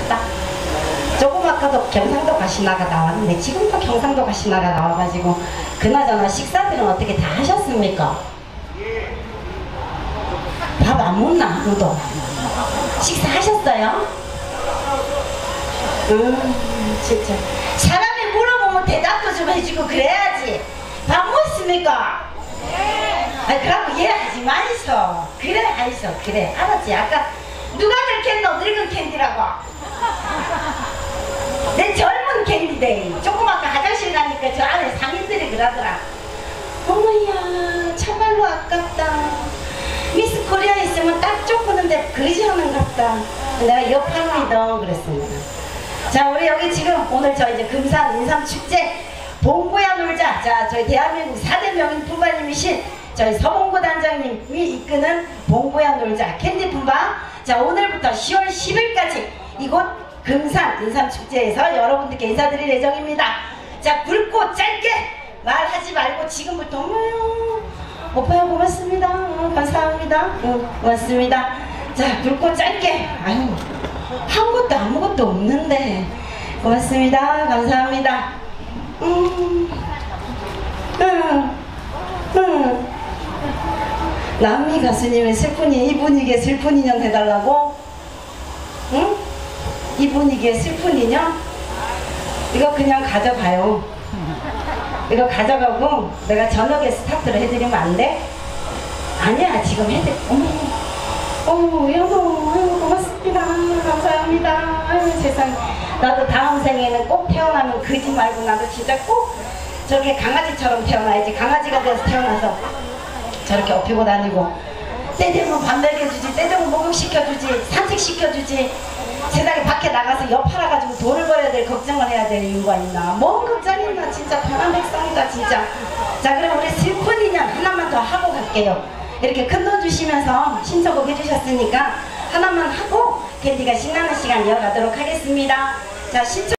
하셨다. 조금 아까도 경상도 가시나가 나왔는데 지금도 경상도 가시나가 나와가지고 그나저나 식사들은 어떻게 다 하셨습니까? 밥 안 먹나 아무도? 식사하셨어요? 진짜 사람이 물어보면 대답도 좀 해주고 그래야지. 밥 먹었습니까? 아니 그러고 이해하지 마이소. 그래 아이소 그래 알았지. 아까 누가 들켰노? 늙은 캔디라고. 내 젊은 캔디데 조그맣게 화장실 가니까 저 안에 상인들이 그러더라. 어머야 참말로 아깝다. 미스 코리아 있으면 딱 좋구는데 그러지 않은갑다. 내가 옆할머니도 그랬습니다. 자 우리 여기 지금 오늘 저 이제 금산 인삼축제 봉고야 놀자. 자 저희 대한민국 4대 명인 품바님이신 저희 서봉구 단장님이 이끄는 봉고야 놀자 캔디 품바. 자 오늘부터 10월 10일까지 이곳 금산 인삼축제에서 여러분들께 인사드릴 예정입니다. 자 굵고 짧게 말하지 말고 지금부터 오빠야 고맙습니다. 감사합니다. 고맙습니다. 자 굵고 짧게 아유 한 것도 아무것도 없는데 고맙습니다. 감사합니다. 남미 가수님의 슬픈 이 분위기에 슬픈 인형 해달라고? 응? 이 분위기에 슬픈 인형? 이거 그냥 가져가요. 이거 가져가고 내가 저녁에 스타트를 해드리면 안 돼? 아니야 지금 해드려. 어머 여보 아유, 고맙습니다. 감사합니다. 아유 세상에 나도 다음 생에는 꼭 태어나면 그지 말고 나도 진짜 꼭 저렇게 강아지처럼 태어나야지. 강아지가 돼서 태어나서 저렇게 업히고 다니고 때 되면 밥 먹여주지 때 되면 목욕시켜주지 산책시켜주지 세상에 밖에 나가서 여 팔아가지고 돈을 벌어야 될 걱정을 해야 될 이유가 있나. 뭔 걱정이 있나. 진짜 편한 백성이다 진짜. 자 그럼 우리 슬픈 인연 하나만 더 하고 갈게요. 이렇게 큰 돈 주시면서 신청곡 해주셨으니까 하나만 하고 캔디가 신나는 시간 이어가도록 하겠습니다. 자 신청